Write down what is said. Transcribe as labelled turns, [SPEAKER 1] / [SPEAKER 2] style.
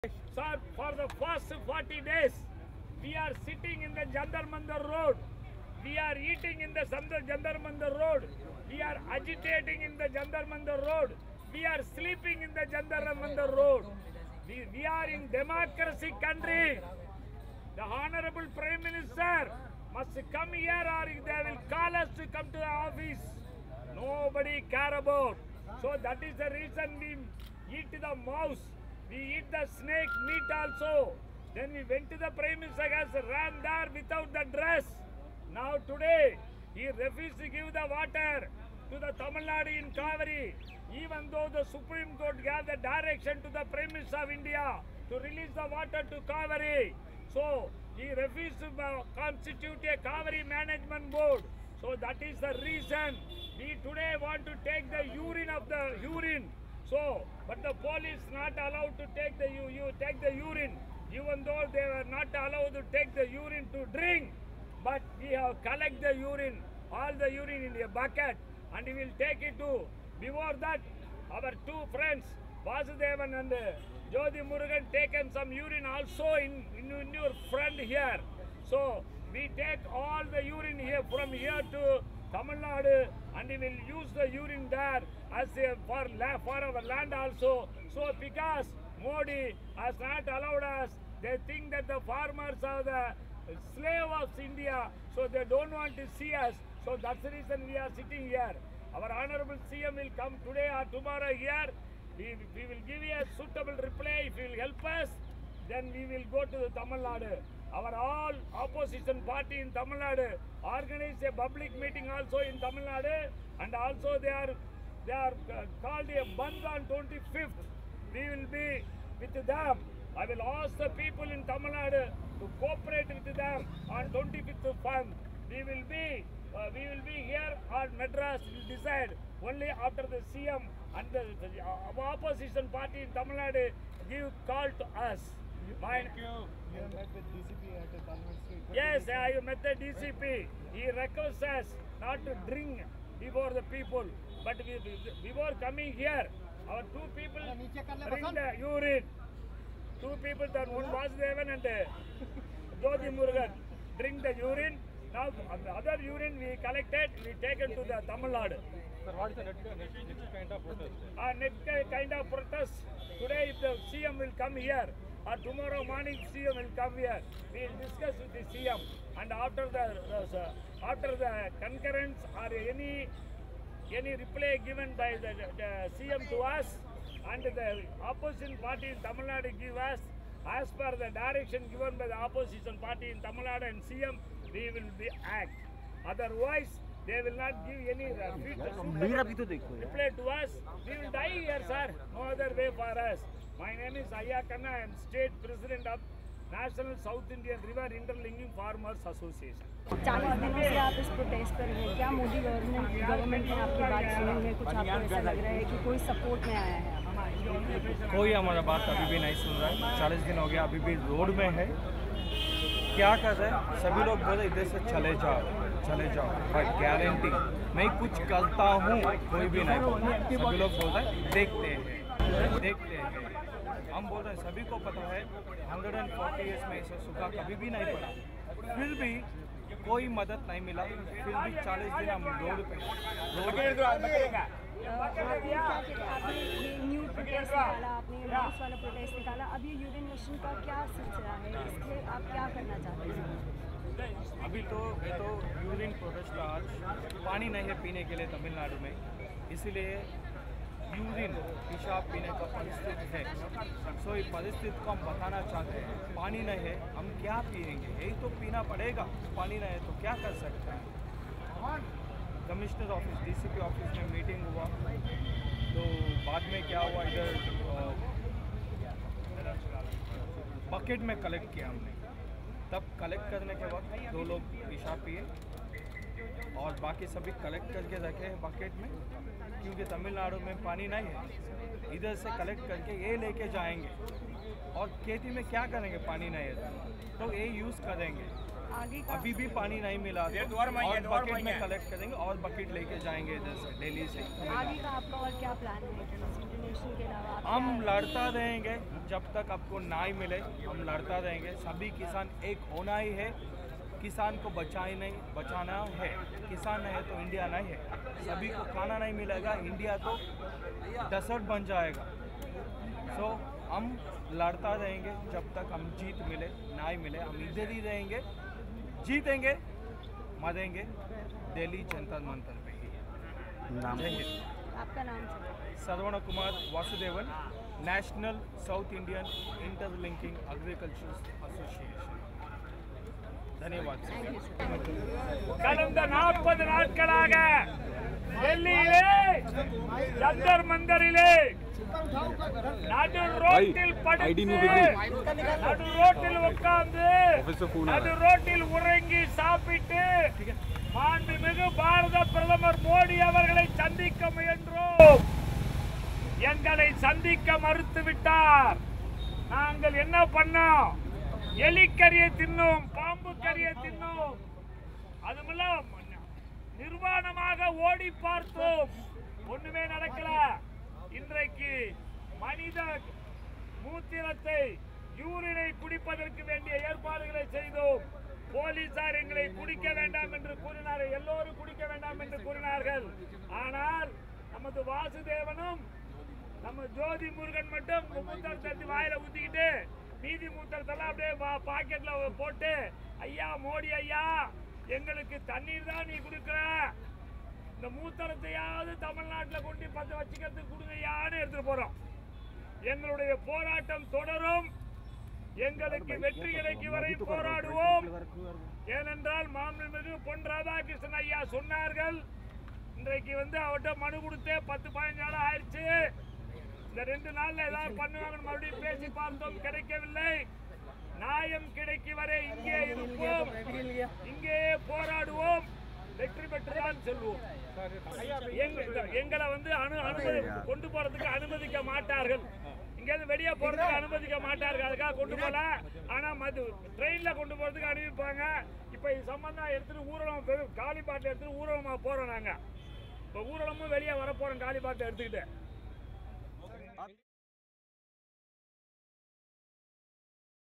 [SPEAKER 1] Sir, for the first 40 days, we are sitting in the Jantar Mantar Road. We are eating in the Jantar Mantar Road. We are agitating in the Jantar Mantar Road. We are sleeping in the Jantar Mantar Road. We are in democracy country. The honourable Prime Minister must come here or they will call us to come to the office. Nobody care about. So that is the reason we eat the mouse. We eat the snake meat also. Then we went to the Prime Minister, ran there without the dress. Now today, he refused to give the water to the Tamil Nadu in Kaveri, even though the Supreme Court gave the direction to the Prime Minister of India to release the water to Kaveri. So he refused to constitute a Kaveri management board. So that is the reason we today want to take the urine. So, but the police not allowed to take the urine, even though they were not allowed to take the urine to drink. But we have collect the urine, all the urine in a bucket, and we will take it to. Before that, our two friends, Vasudevan and Jyoti Murugan, taken some urine also in your friend here. So we take all the urine here from here to Tamil Nadu, and we will use the urine there as for our land also. So because Modi has not allowed us, they think that the farmers are the slave of India, so they don't want to see us. So that's the reason we are sitting here. Our honourable CM will come today or tomorrow here. We will give you a suitable reply. If he will help us, then we will go to the Tamil Nadu. Our all opposition party in Tamil Nadu organize a public meeting also in Tamil Nadu, and also they are called a Bandh on 25th. We will be with them. I will ask the people in Tamil Nadu to cooperate with them on 25th of month. We will be here on Madras. We will decide only after the CM and the opposition party in Tamil Nadu give call to us.
[SPEAKER 2] Thank you. You met with DCP at the Convent Street.
[SPEAKER 1] Yes, I met the DCP. He requests us not to drink before the people. But before coming here, our two people drink the urine. Two people, one Vasudevan and Jyoti Murugan, drink the urine. Now the other urine we collected, we taken to the Tamil Nadu.
[SPEAKER 2] Sir, what is the next kind of protest?
[SPEAKER 1] Next kind of protest. Today, if the CM will come here, or tomorrow morning CM will come here, we will discuss with the CM, and after the concurrence or any reply given by the CM to us, and the opposition party in Tamil Nadu give us as per the direction given by the opposition party in Tamil Nadu and CM, we will be act. Otherwise, they will not give any reply to us. We will die here, sir. No other way for us. My name is Ayakanna. I am State President of National South Indian River Interlinking Farmers Association.
[SPEAKER 3] 40 दिनों से आप इस protest कर रहे हैं, क्या Modi government ने आपकी बात सुनी है? कुछ आपको ऐसा लग रहा है कि कोई सपोर्ट में आया है?
[SPEAKER 2] कोई हमारा बात अभी भी नहीं सुन रहा है। 40 दिन हो गया, अभी भी रोड में है। क्या कर रहे हैं? सभी लोग बोले इधर से चले जाओ, बट गारंटी मैं कुछ करता हूँ कोई भी नहीं बोलता। सभी लोग बोल रहे हैं देखते हैं। हम बोल रहे हैं, सभी को पता है 140 ईयर्स में ऐसा सूखा कभी भी नहीं पड़ा, फिर भी कोई मदद नहीं मिला। फिर भी 40 दिन हम रोड पे
[SPEAKER 3] आपने ये न्यू प्रोटेस्ट निकाला, आपने माउस वाला प्रोटेस्ट निकाला, अब ये यूरिन मशीन का क्या सिलसिला है? इसलिए आप क्या करना चाहते हैं?
[SPEAKER 2] अभी तो ये तो यूरिन प्रोटेस्ट का आज पानी नहीं है पीने के लिए तमिलनाडु में, इसीलिए यूरिन पेशाब पीने का परिस्थिति है। सो ये परिस्थिति को हम बताना चाहते हैं। पानी नहीं है, हम क्या पिएंगे? यही तो पीना पड़ेगा। पानी नहीं है तो क्या कर सकते हैं? कमिश्नर ऑफिस, DCP ऑफिस में मीटिंग हुआ, तो बाद में क्या हुआ, इधर बकेट में कलेक्ट किया हमने। तब कलेक्ट करने के वक्त 2 लोग पेशाब पिए और बाकी सभी कलेक्ट करके रखे हैं बकेट में, क्योंकि तमिलनाडु में पानी नहीं है। इधर से कलेक्ट करके ये लेके जाएंगे और खेती में क्या करेंगे? पानी नहीं है तो ये यूज़ करेंगे। अभी भी पानी नहीं मिला तो और बकेट में कलेक्ट करेंगे और बकेट लेके जाएंगे इधर से दिल्ली से।
[SPEAKER 3] आगे का आपका और क्या प्लान है इंटरनेशनल के अलावा?
[SPEAKER 2] हम लड़ता रहेंगे जब तक आपको न्याय मिले, हम लड़ता रहेंगे। सभी किसान एक होना ही है, किसान को बचाना है। किसान नहीं है तो इंडिया नहीं है। सभी को खाना नहीं मिलेगा, इंडिया तो डेसर्ट बन जाएगा। सो हम लड़ता रहेंगे जब तक हम जीत मिले, न्याय मिले। हम इधर ही रहेंगे, जीतेंगे, मरेंगे दिल्ली जंतर मंतर पे ही। जय हिंद।
[SPEAKER 3] आपका नाम?
[SPEAKER 2] Saravana Kumar Vasudevan, national south Indian interlinking agriculture association. धन्यवाद।
[SPEAKER 1] கடந்த 40 நாட்களாக டெல்லியிலே ஜந்தர் மந்தரிலே நடு ரோட்டில் நடு ரோட்டில் உட்கார்ந்து நடு ரோட்டில் உறங்கி சாப்பிட்டு மாண்புமிகு பாரத பிரதமர் மோடி அவர்களை சந்திக்க முயன்றோம். எங்களை சந்திக்க மறுத்து விட்டார். நாங்கள் என்ன பண்ணோம்? எலிக்கறியை தின்னோம், பாம்பு கறியை தின்னோம். அதுமல்ல நிர்வாணமாக ஓடி பார்த்தோம், ஒண்ணுமே நடக்கல. இன்றைக்கு மனித மூத்திரத்தை யூரினை குடிப்பதற்கு வேண்டிய ஏற்பாடுகளை செய்தோம். போலீசார் எங்களை குடிக்க வேண்டாம் என்று கூறினார்கள், எல்லோரும் குடிக்க வேண்டாம் என்று கூறினார்கள். ஆனால் நமது வாசுதேவனும் நம்ம ஜோதி முருகன் மட்டும் மூத்தரத்தை வாயில ஊத்திக்கிட்டு மீதி மூத்தரத்தெல்லாம் அப்படியே பாக்கெட்ல போட்டு, ஐயா மோடி ஐயா எங்களுக்கு தண்ணீர் தான் நீ கொடுக்குற, இந்த மூத்தரத்தையாவது தமிழ்நாட்டில் கொண்டு பத்து வச்சுக்கிறதுக்கு கொடுங்கய்யான்னு எடுத்துட்டு போறோம். எங்களுடைய போராட்டம் தொடரும். எங்களுக்கு வெற்றி கிடைக்கும் வரை போராடுவோம். ஏனென்றால் மாண்புமிகு பொன் ராதாகிருஷ்ணன் ஐயா சொன்னார்கள், இன்றைக்கு அவர்கிட்ட மனு கொடுத்து 10-15 நாள் ஆயிடுச்சு, இந்த 2 நாள்ல ஏதாவது பண்ணுவாங்கன்னு மறுபடியும் பேசி பார்த்தோம், கிடைக்கவில்லை. நியாயம் கிடைக்கும் வரை இங்கே இருப்போம், இங்கேயே போராடுவோம், வெற்றி பெற்றுதான் செல்வோம். எங்களை கொண்டு போறதுக்கு அனுமதிக்க மாட்டார்கள், இங்கேருந்து வெளியே போறதுக்கு அனுமதிக்க மாட்டார்கள், அதுக்காக கொண்டு போல. ஆனா ட்ரெயின்ல கொண்டு போறதுக்கு அனுப்பிப்பாங்க. இப்ப இது சம்பந்தம் எடுத்துட்டு ஊர்வலம் காலி பாட்டில் எடுத்துட்டு ஊர்வலமா போறோம். நாங்க இப்ப ஊர்வலமும் வெளியே வர போறோம் காலி பாட்டில் எடுத்துக்கிட்டு.